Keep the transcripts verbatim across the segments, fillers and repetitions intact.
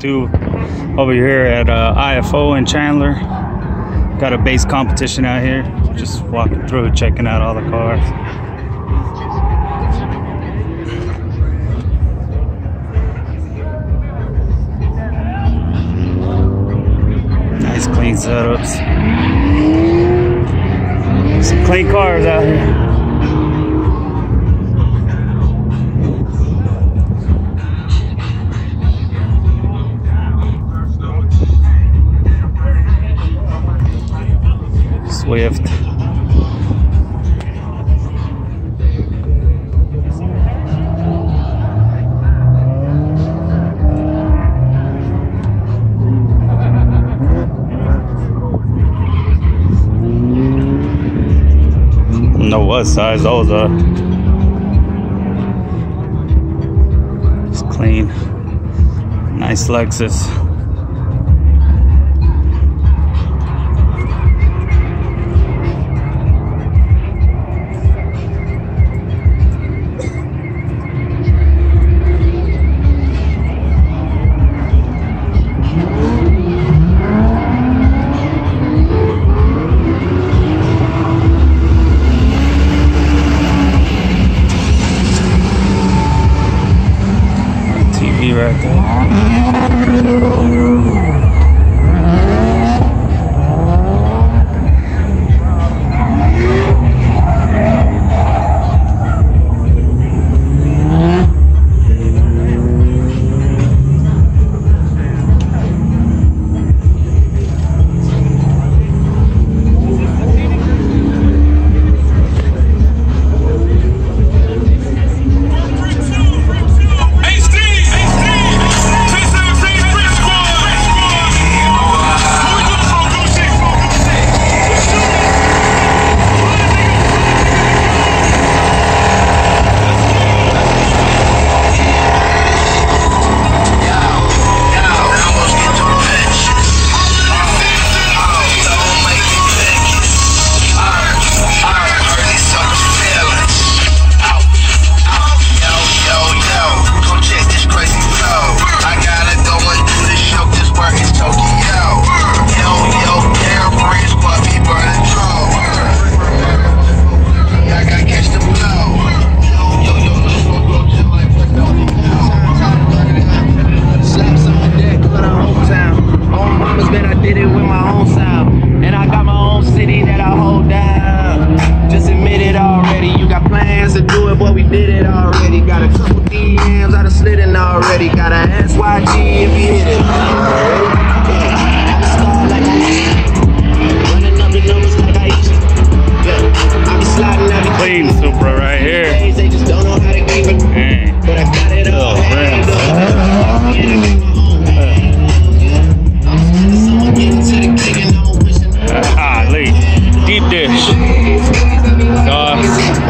two over here at uh, I F O in Chandler. Got a base competition out here. Just walking through, checking out all the cars. Nice clean setups. Some clean cars out here. Swift. Don't know what size those are. It's clean. Nice Lexus. Right there. Already got a S Y G if you hit it. Star like running up the numbers like I used to. Yeah, I be sliding out the Clean Supra right here. They just don't know how to keep it. Dang. But I got it all. Ah, Lee. Deep dish. Sauce.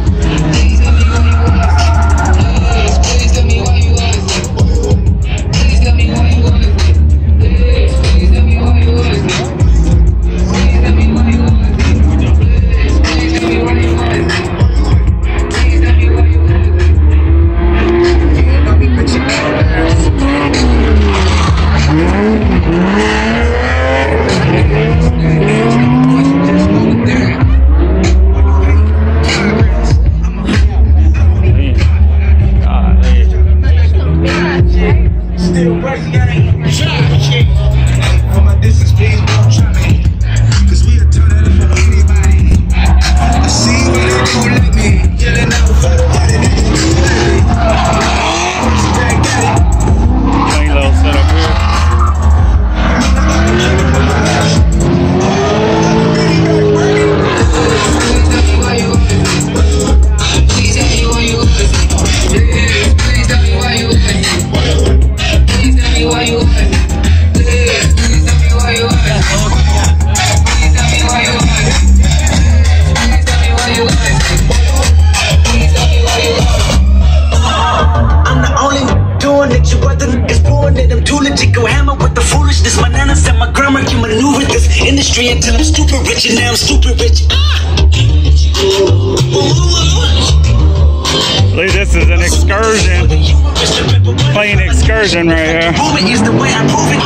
Industry until I'm stupid rich, and now I'm stupid rich. Ah! Look, this is an excursion. Plane excursion right here. Is the way I prove it.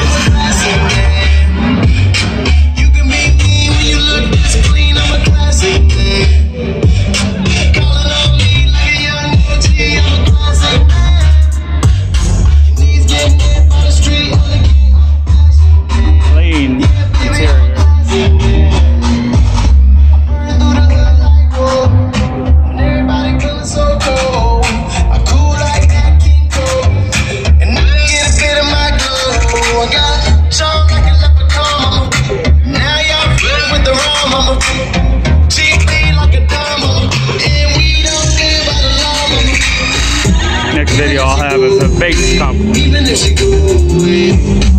You can make me when you look this clean. I'm a classic. Calling on me like a young O G. I'm a classic. Knees getting hit by the street. Plane interior. Next video I'll have is a base competition.